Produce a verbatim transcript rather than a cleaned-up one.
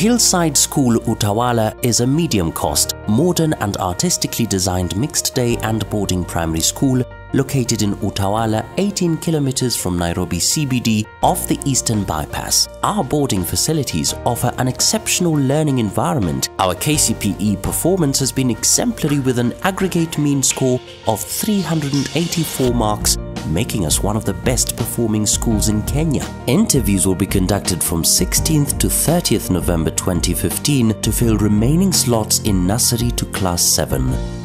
Hillside School Utawala is a medium-cost, modern and artistically designed mixed-day and boarding primary school located in Utawala, eighteen kilometers from Nairobi C B D off the Eastern Bypass. Our boarding facilities offer an exceptional learning environment. Our K C P E performance has been exemplary with an aggregate mean score of three hundred eighty-four marks, making us one of the best performing schools in Kenya. Interviews will be conducted from sixteenth to thirtieth November twenty fifteen to fill remaining slots in nursery to class seven.